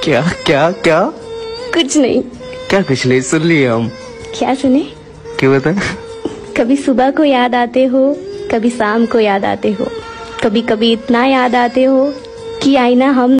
क्या क्या क्या? कुछ नहीं। क्या कुछ नहीं, सुन लिए हम। क्या सुने? क्यों बता? कभी सुबह को याद आते हो, कभी शाम को याद आते हो, कभी कभी इतना याद आते हो कि आईना हम